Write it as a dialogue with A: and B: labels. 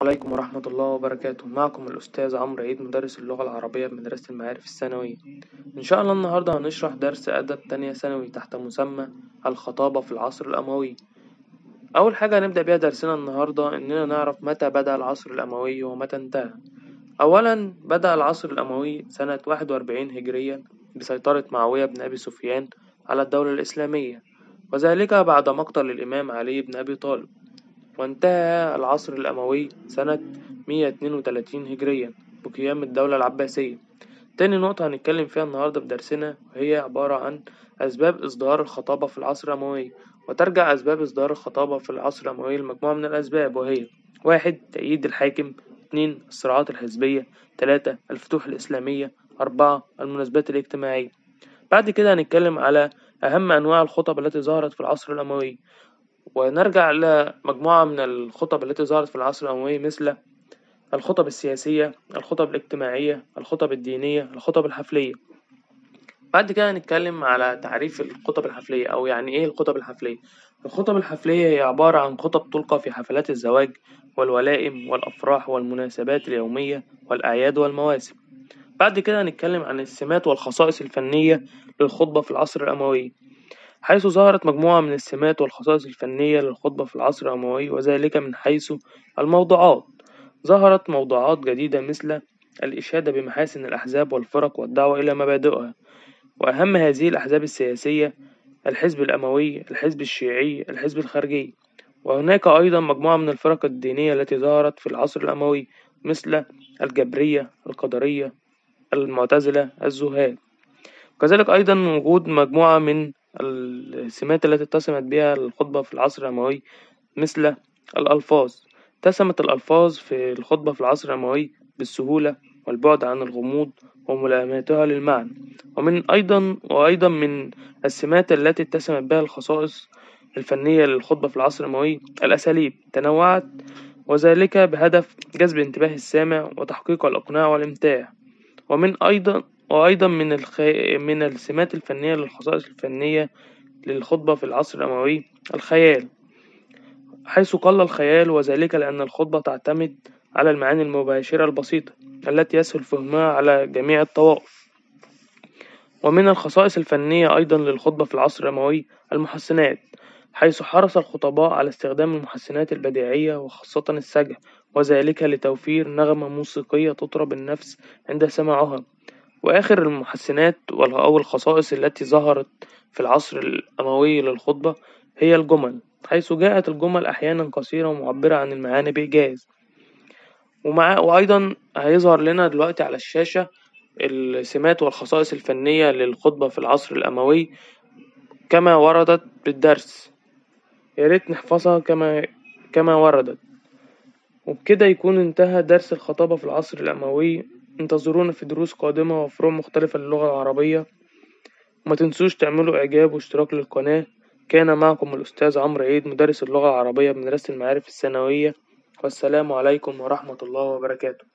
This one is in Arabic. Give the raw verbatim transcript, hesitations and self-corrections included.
A: عليكم ورحمة الله وبركاته. معكم الأستاذ عمرو عيد، مدرس اللغة العربية بمدرسة المعارف الثانوية. إن شاء الله النهاردة هنشرح درس أدب تانية ثانوي تحت مسمى الخطابة في العصر الأموي. أول حاجة هنبدأ بيها درسنا النهاردة إننا نعرف متى بدأ العصر الأموي ومتى انتهى. أولا، بدأ العصر الأموي سنة واحد وأربعين هجريا بسيطرة معاوية بن أبي سفيان على الدولة الإسلامية، وذلك بعد مقتل الإمام علي بن أبي طالب. وانتهى العصر الأموي سنة مية اتنين وتلاتين هجريا بقيام الدولة العباسية. تاني نقطة هنتكلم فيها النهاردة في درسنا وهي عبارة عن أسباب إصدار الخطابة في العصر الأموي. وترجع أسباب إصدار الخطابة في العصر الأموي لمجموعة من الأسباب، وهي: واحد تأييد الحاكم، اتنين الصراعات الحزبية، تلاتة الفتوح الإسلامية، أربعة المناسبات الاجتماعية. بعد كده هنتكلم على أهم أنواع الخطب التي ظهرت في العصر الأموي، ونرجع لمجموعة من الخطب التي ظهرت في العصر الأموي مثل الخطب السياسية، الخطب الاجتماعية، الخطب الدينية، الخطب الحفلية. بعد كده هنتكلم على تعريف الخطب الحفلية، أو يعني إيه الخطب الحفلية. الخطب الحفلية هي عبارة عن خطب تلقى في حفلات الزواج والولائم والأفراح والمناسبات اليومية والأعياد والمواسم. بعد كده هنتكلم عن السمات والخصائص الفنية للخطبة في العصر الأموي، حيث ظهرت مجموعة من السمات والخصائص الفنية للخطبة في العصر الأموي، وذلك من حيث الموضوعات. ظهرت موضوعات جديدة مثل الإشادة بمحاسن الأحزاب والفرق والدعوة إلى مبادئها، وأهم هذه الأحزاب السياسية الحزب الأموي، الحزب الشيعي، الحزب الخارجي. وهناك أيضا مجموعة من الفرق الدينية التي ظهرت في العصر الأموي مثل الجبرية، القدرية، المعتزلة، الزهاد. وكذلك أيضا وجود مجموعة من السمات التي اتسمت بها الخطبة في العصر الأموي مثل الألفاظ. اتسمت الألفاظ في الخطبة في العصر الأموي بالسهولة والبعد عن الغموض وملائمتها للمعنى. ومن أيضا وأيضا من السمات التي اتسمت بها الخصائص الفنية للخطبة في العصر الأموي الأساليب تنوعت، وذلك بهدف جذب انتباه السامع وتحقيق الإقناع والإمتاع. ومن أيضا وأيضا من الخ... من السمات الفنية للخصائص الفنية للخطبة في العصر الأموي الخيال، حيث قل الخيال، وذلك لأن الخطبة تعتمد على المعاني المباشرة البسيطة التي يسهل فهمها على جميع الطوائف. ومن الخصائص الفنية أيضا للخطبة في العصر الأموي المحسنات، حيث حرص الخطباء على استخدام المحسنات البديعية وخاصة السجع، وذلك لتوفير نغمة موسيقية تطرب النفس عند سماعها. وآخر المحسنات أو الخصائص التي ظهرت في العصر الأموي للخطبة هي الجمل، حيث جاءت الجمل أحيانا قصيرة ومعبرة عن المعاني بإيجاز. ومع وأيضا هيظهر لنا دلوقتي على الشاشة السمات والخصائص الفنية للخطبة في العصر الأموي كما وردت بالدرس، ياريت نحفظها كما كما وردت. وبكده يكون انتهى درس الخطابة في العصر الأموي. انتظرونا في دروس قادمة وفروع مختلفة للغة العربية، وما تنسوش تعملوا إعجاب واشتراك للقناة. كان معكم الأستاذ عمرو عيد، مدرس اللغة العربية بمدرسة المعارف الثانوية، والسلام عليكم ورحمة الله وبركاته.